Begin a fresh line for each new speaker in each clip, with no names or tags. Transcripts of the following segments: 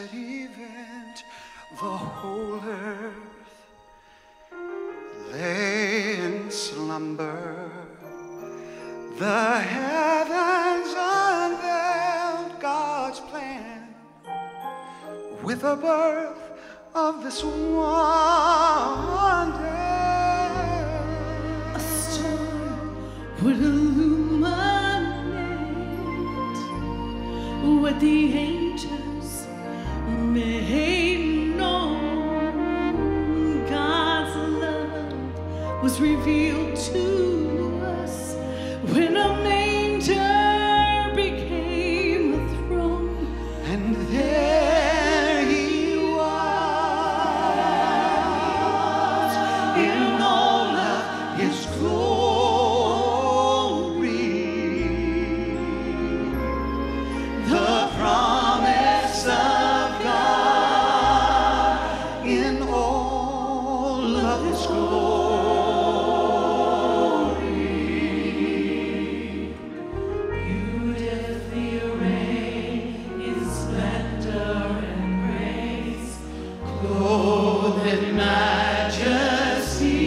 blessed event, the whole earth lay in slumber. The heavens unveiled God's plan with the birth of this wonder.
A star would illuminate what the angels made known. God's love was revealed to us when a manger became a throne,
and there he was in all of his glory, the promise of God in all of his glory. Clothed in majesty,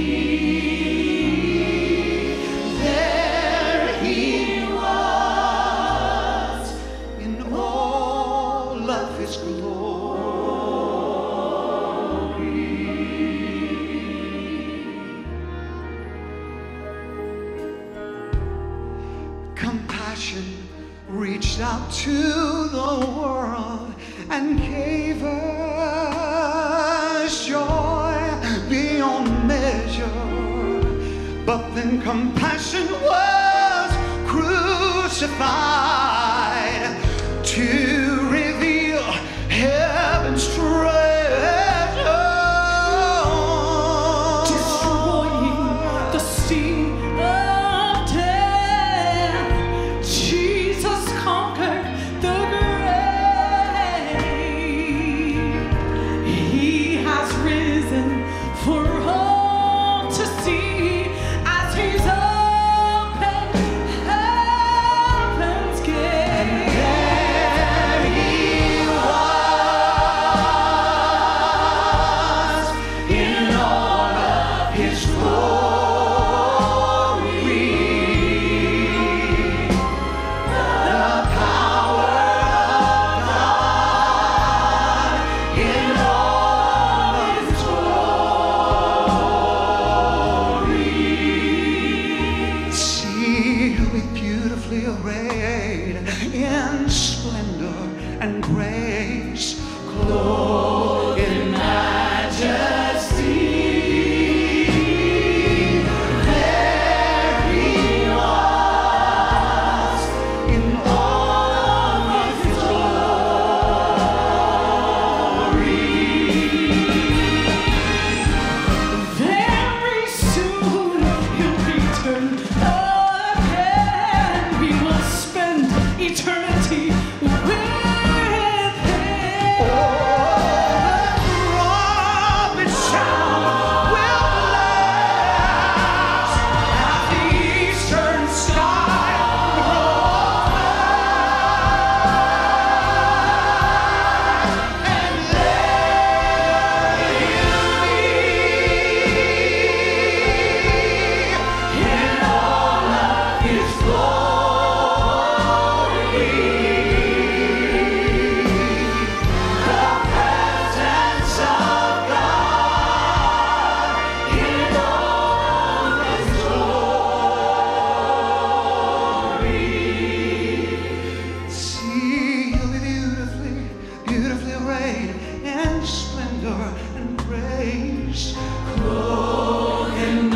there he was in all of his glory. Compassion reached out to the world and gave us joy beyond measure. But then compassion was crucified to reveal heaven's treasure,
destroying the sting of death. Jesus conquered the grave. He has risen for all to see as he's opened heaven's gate.
there he was in all of his glory, the power of God in all of his glory. See who he beautifully arrayed in splendor and grace, clothed in majesty. There he was in all of his glory.
Very soon he'll return again. We will spend eternity with him.
Oh, the trumpet sound will blast at the eastern sky grows black, and there he'll be in all of his glory. The presence of God in all of his glory. See you beautifully, beautifully arrayed in splendor and grace, clothed in